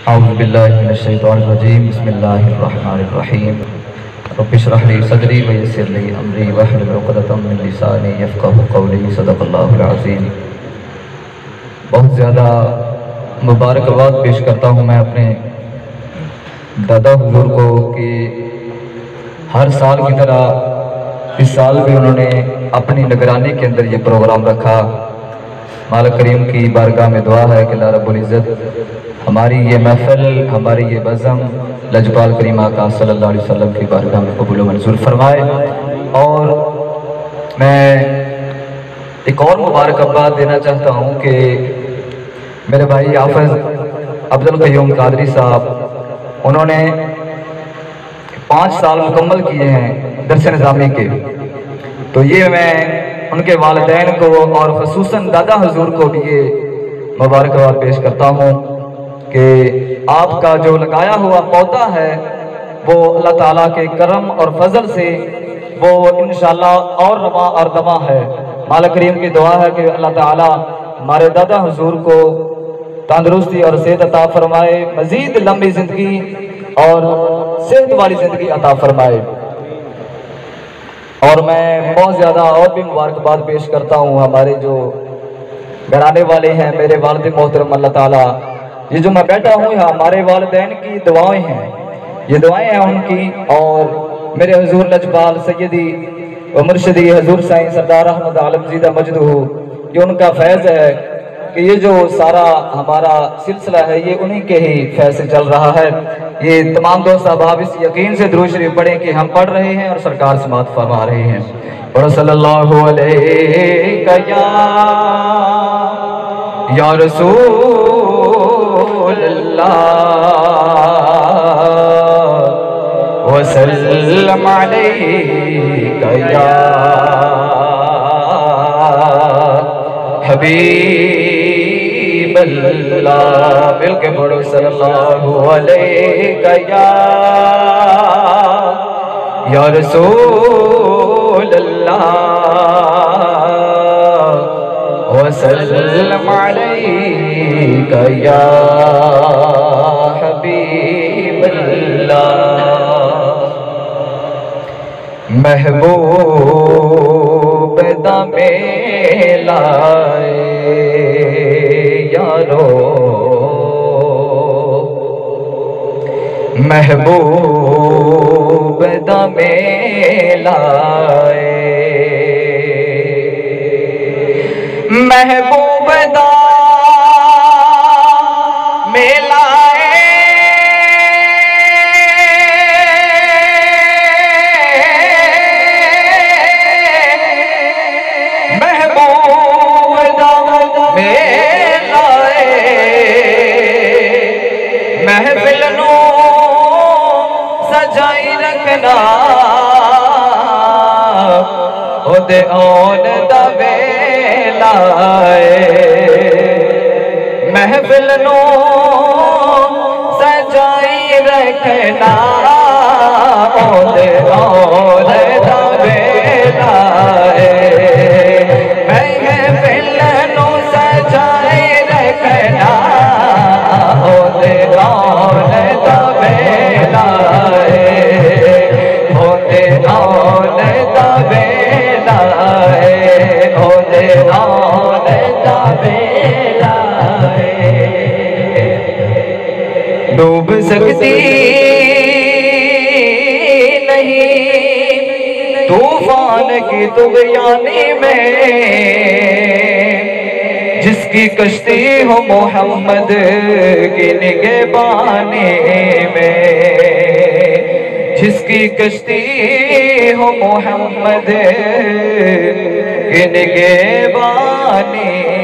औज़ुबिल्लाहि मिनश्शैतानिर्रजीम बिस्मिल्लाहिर्रहमानिर्रहीम रब्बि इश्रह ली सदरी व यस्सिर ली अमरी वहलुल उक़दतम मिन लिसानी यफ़क़हू क़ौली सदक़ल्लाहुल अज़ीम। बहुत ज़्यादा मुबारकबाद पेश करता हूँ मैं अपने दादा हुज़ूर को कि हर साल की तरह इस साल भी उन्होंने अपनी निगरानी के अंदर ये प्रोग्राम रखा। मालिक करीम की बारगाह में दुआ है कि अल्लाह रब्बुल इज़्ज़त हमारी ये महफ़िल, हमारी ये बज़म लजपाल करीम आका सल्लल्लाहु अलैहि वसल्लम की बारगाह में कबूल व मंजूर फरमाए। और मैं एक और मुबारकबाद देना चाहता हूँ कि मेरे भाई हाफ़िज़ अब्दुल क़य्यूम क़ादरी साहब, उन्होंने 5 साल मुकम्मल किए हैं दरस निज़ामी के। तो ये मैं उनके वालिदैन को और ख़ुसूसन दादा हुज़ूर को भी ये मुबारकबाद पेश करता हूँ कि आपका जो लगाया हुआ पौधा है वो अल्लाह ताला के करम और फजल से वो इंशाअल्लाह और रवा और दवा है। मालिक करीम की दुआ है कि अल्लाह ताला हमारे दादा हुज़ूर को तंदुरुस्ती और सेहत अता फरमाए, मज़ीद लंबी ज़िंदगी और सेहत वाली ज़िंदगी अता फरमाए। और मैं बहुत ज़्यादा और भी मुबारकबाद पेश करता हूँ हमारे जो घराने वाले हैं, मेरे वालिद मोहतरम, अल्लाह ताला ये जो मैं बैठा हूँ हमारे वालिदैन की दुआएं हैं, ये दुआएं हैं उनकी। और मेरे हुजूर लजपाल सैयदी व मुर्शिदी हुजूर साईं सरदार अहमद आलमज़ीदा मजदहू, ये उनका फैज़ है कि ये जो सारा हमारा सिलसिला है ये उन्हीं के ही फैज़ से चल रहा है। ये तमाम दोस्त अहबाब इस यकीन से दुरूद शरीफ पढ़ें कि हम पढ़ रहे हैं और सरकार समात फरमा रहे हैं। और सल्लल्लाहु अलैहि या रसूल अल्लाह वसल्लम अलैका या हबीब अल्लाह। मिल के पढ़ो सल्लल्लाहु अलैका या रसूल अल्लाह वसल्लम अलैका या हबीब अल्लाह। महबूब दमे लाए यारो, महबूब दमे लाए, महबूब दा मेलाए, महबूब दा मेलाए, महफिल नू सजाई रखना ओदे औन दा वेला है। महफिल नू सजाई रखना ओदे औन दा वेला है। महफिल नू सजाई रखना ओदे औन दा वेला है, ओदे औन दा वेला है, ओदे औन दा वेला है। डूब सकती नहीं तूफान की तुग़यानी में, जिसकी कश्ती हो मोहम्मद की निगहबानी में, जिसकी कश्ती हो मोहम्मद की निगहबानी